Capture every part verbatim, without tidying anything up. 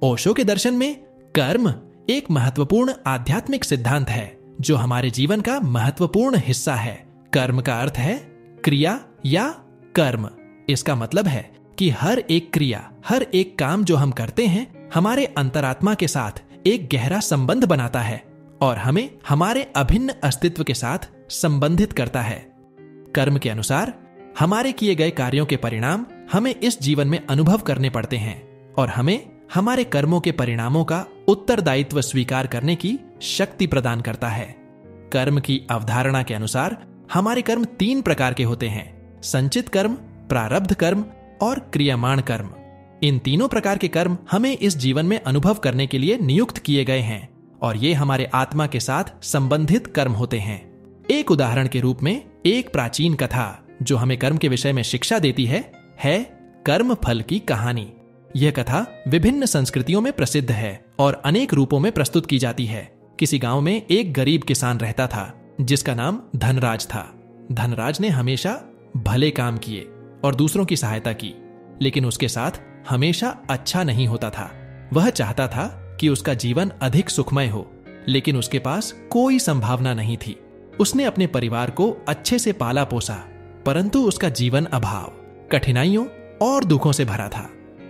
ओशो के दर्शन में कर्म एक महत्वपूर्ण आध्यात्मिक सिद्धांत है जो हमारे जीवन का महत्वपूर्ण हिस्सा है। कर्म का अर्थ है क्रिया या कर्म। इसका मतलब है कि हर एक क्रिया, हर एक काम जो हम करते हैं हमारे अंतरात्मा के साथ एक गहरा संबंध बनाता है और हमें हमारे अभिन्न अस्तित्व के साथ संबंधित करता है। कर्म के अनुसार हमारे किए गए कार्यों के परिणाम हमें इस जीवन में अनुभव करने पड़ते हैं और हमें हमारे कर्मों के परिणामों का उत्तरदायित्व स्वीकार करने की शक्ति प्रदान करता है। कर्म की अवधारणा के अनुसार हमारे कर्म तीन प्रकार के होते हैं: संचित कर्म, प्रारब्ध कर्म और क्रियामाण कर्म। इन तीनों प्रकार के कर्म हमें इस जीवन में अनुभव करने के लिए नियुक्त किए गए हैं और ये हमारे आत्मा के साथ संबंधित कर्म होते हैं। एक उदाहरण के रूप में एक प्राचीन कथा जो हमें कर्म के विषय में शिक्षा देती है है कर्म फल की कहानी। यह कथा विभिन्न संस्कृतियों में प्रसिद्ध है और अनेक रूपों में प्रस्तुत की जाती है। किसी गांव में एक गरीब किसान रहता था जिसका नाम धनराज था। धनराज ने हमेशा भले काम किए और दूसरों की सहायता की, लेकिन उसके साथ हमेशा अच्छा नहीं होता था। वह चाहता था कि उसका जीवन अधिक सुखमय हो, लेकिन उसके पास कोई संभावना नहीं थी। उसने अपने परिवार को अच्छे से पाला पोसा, परंतु उसका जीवन अभाव, कठिनाइयों और दुखों से भरा था।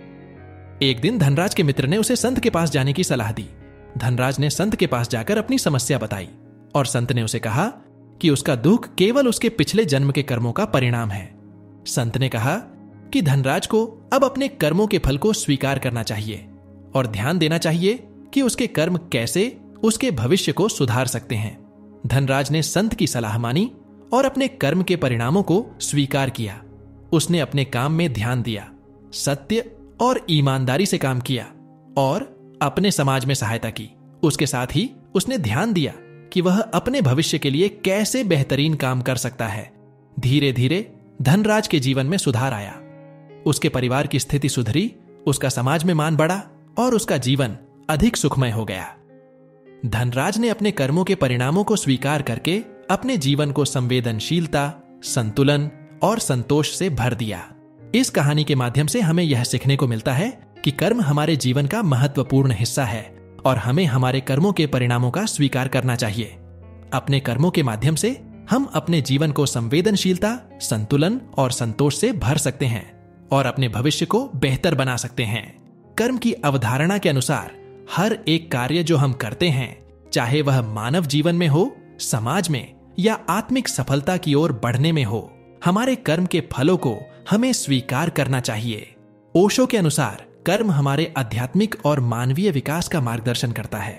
एक दिन धनराज के मित्र ने उसे संत के पास जाने की सलाह दी। धनराज ने संत के पास जाकर अपनी समस्या बताई और संत ने उसे कहा कि उसका दुख केवल उसके पिछले जन्म के कर्मों का परिणाम है। संत ने कहा कि धनराज को अब अपने कर्मों के फल को स्वीकार करना चाहिए और ध्यान देना चाहिए कि उसके कर्म कैसे उसके भविष्य को सुधार सकते हैं। धनराज ने संत की सलाह मानी और अपने कर्म के परिणामों को स्वीकार किया। उसने अपने काम में ध्यान दिया, सत्य और ईमानदारी से काम किया और अपने समाज में सहायता की। उसके साथ ही उसने ध्यान दिया कि वह अपने भविष्य के लिए कैसे बेहतरीन काम कर सकता है। धीरे धीरे धनराज के जीवन में सुधार आया। उसके परिवार की स्थिति सुधरी, उसका समाज में मान बढ़ा और उसका जीवन अधिक सुखमय हो गया। धनराज ने अपने कर्मों के परिणामों को स्वीकार करके अपने जीवन को संवेदनशीलता, संतुलन और संतोष से भर दिया। इस कहानी के माध्यम से हमें यह सीखने को मिलता है कि कर्म हमारे जीवन का महत्वपूर्ण हिस्सा है और हमें हमारे कर्मों के परिणामों का स्वीकार करना चाहिए। अपने कर्मों के माध्यम से हम अपने जीवन को संवेदनशीलता, संतुलन और संतोष से भर सकते हैं और अपने भविष्य को बेहतर बना सकते हैं। कर्म की अवधारणा के अनुसार हर एक कार्य जो हम करते हैं, चाहे वह मानव जीवन में हो, समाज में या आत्मिक सफलता की ओर बढ़ने में हो, हमारे कर्म के फलों को हमें स्वीकार करना चाहिए। ओशो के अनुसार कर्म हमारे आध्यात्मिक और मानवीय विकास का मार्गदर्शन करता है।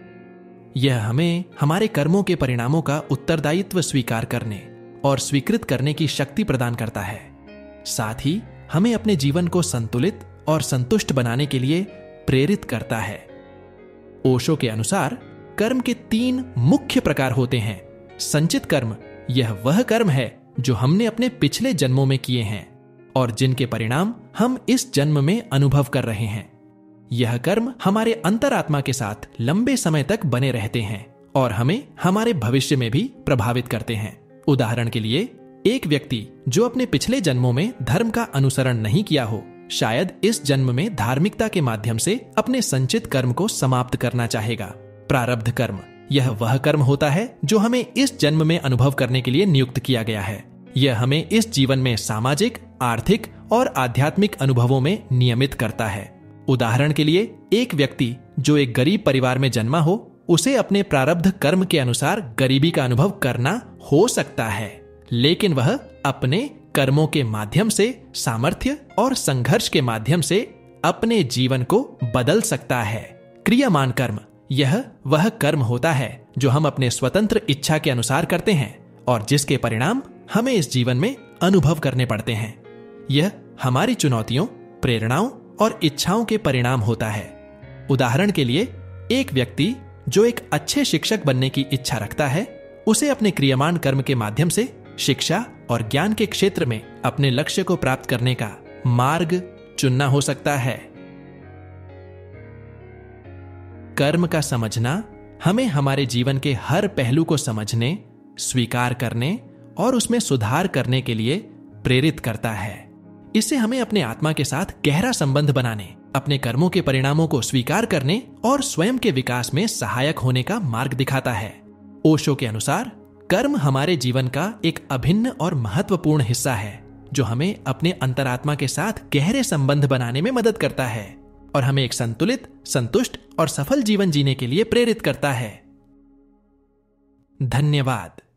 यह हमें हमारे कर्मों के परिणामों का उत्तरदायित्व स्वीकार करने और स्वीकृत करने की शक्ति प्रदान करता है। साथ ही हमें अपने जीवन को संतुलित और संतुष्ट बनाने के लिए प्रेरित करता है। ओशो के अनुसार कर्म के तीन मुख्य प्रकार होते हैं। संचित कर्म, यह वह कर्म है जो हमने अपने पिछले जन्मों में किए हैं और जिनके परिणाम हम इस जन्म में अनुभव कर रहे हैं। यह कर्म हमारे अंतरात्मा के साथ लंबे समय तक बने रहते हैं और हमें हमारे भविष्य में भी प्रभावित करते हैं। उदाहरण के लिए, एक व्यक्ति जो अपने पिछले जन्मों में धर्म का अनुसरण नहीं किया हो, शायद इस जन्म में धार्मिकता के माध्यम से अपने संचित कर्म को समाप्त करना चाहेगा। प्रारब्ध कर्म, यह वह कर्म होता है जो हमें इस जन्म में अनुभव करने के लिए नियुक्त किया गया है। यह हमें इस जीवन में सामाजिक, आर्थिक और आध्यात्मिक अनुभवों में नियमित करता है। उदाहरण के लिए, एक व्यक्ति जो एक गरीब परिवार में जन्मा हो, उसे अपने प्रारब्ध कर्म के अनुसार गरीबी का अनुभव करना हो सकता है, लेकिन वह अपने कर्मों के माध्यम से, सामर्थ्य और संघर्ष के माध्यम से अपने जीवन को बदल सकता है। क्रियामान कर्म, यह वह कर्म होता है जो हम अपने स्वतंत्र इच्छा के अनुसार करते हैं और जिसके परिणाम हमें इस जीवन में अनुभव करने पड़ते हैं। यह हमारी चुनौतियों, प्रेरणाओं और इच्छाओं के परिणाम होता है। उदाहरण के लिए, एक व्यक्ति जो एक अच्छे शिक्षक बनने की इच्छा रखता है, उसे अपने क्रियामान कर्म के माध्यम से शिक्षा और ज्ञान के क्षेत्र में अपने लक्ष्य को प्राप्त करने का मार्ग चुनना हो सकता है। कर्म का समझना हमें हमारे जीवन के हर पहलू को समझने, स्वीकार करने और उसमें सुधार करने के लिए प्रेरित करता है। इससे हमें अपने आत्मा के साथ गहरा संबंध बनाने अपने कर्मों के परिणामों को स्वीकार करने और स्वयं के विकास में सहायक होने का मार्ग दिखाता है। ओशो के अनुसार कर्म हमारे जीवन का एक अभिन्न और महत्वपूर्ण हिस्सा है जो हमें अपने अंतरात्मा के साथ गहरे संबंध बनाने में मदद करता है और हमें एक संतुलित, संतुष्ट और सफल जीवन जीने के लिए प्रेरित करता है। धन्यवाद।